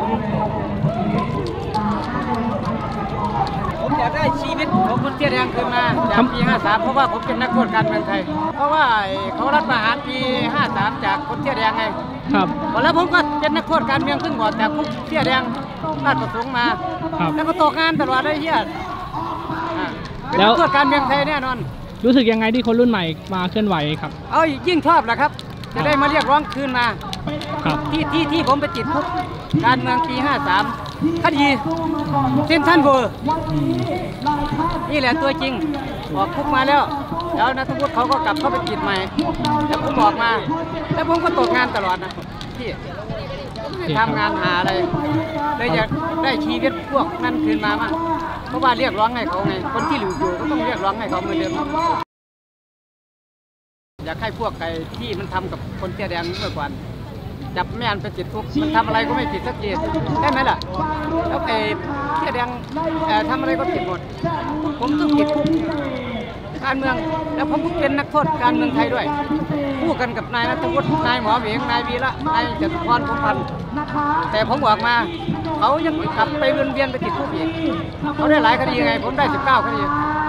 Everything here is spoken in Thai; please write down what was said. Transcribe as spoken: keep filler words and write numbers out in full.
ผมอยากได้ชีวิตของคนเสื้อแดงคืนมาจากปีห้าสามเพราะว่าผมเป็นนักโทษการเมืองไทยเพราะว่าเขารัฐประหารปีห้าสามจากคนเสื้อแดงไงครับแล้วผมก็เป็นนักโทษการเมืองขึ้นบอดจากคุกเสื้อแดงราชประสงค์มาแล้วก็ตกงานตลอดได้เฮียเป็นนักโทษการเมืองไทยแน่นอนรู้สึกยังไงที่คนรุ่นใหม่มาเคลื่อนไหวครับเอายิ่งชอบแหละครับจะได้มาเรียกร้องคืนมาที่ที่ที่ผมไปติดคุกการเมืองปีห้าสามคดีเซนทันเวอร์นี่แหละตัวจริงออกคุกมาแล้วแล้วนักโทษเขาก็กลับเข้าไปติดใหม่แล้วผมบอกมาแล้วผมก็ตกงานตลอดนะที่ไม่ทำงานหาอะไรเลยอยากได้ชีวิตพวกนั้นคืนมามั่งเพราะว่าเรียกร้องให้เขาไงคนที่อยู่อยู่ก็ต้องเรียกร้องให้เขาเหมือนเดิมอยากให้พวกไก่ที่มันทำกับคนเสื้อแดงเมื่อก่อนจับแม่นไปติดคุกมันทำอะไรก็ไม่ผิดสักทีได้ไหมล่ะแล้วไอ้เสื้อแดงทำอะไรก็ผิดหมดผมต้องติดคุกการเมืองแล้วผมก็เป็นนักโทษการเมืองไทยด้วยคู่กันกับนายนัทวุฒินายหมอเหวงนายวีระนายจตุพรพรหมพันธ์แต่ผมบอกมาเขายังกลับไปเวียนเวียนไปติดคุกอีกเขาได้หลายคดีไงผมได้สิบเก้าคดี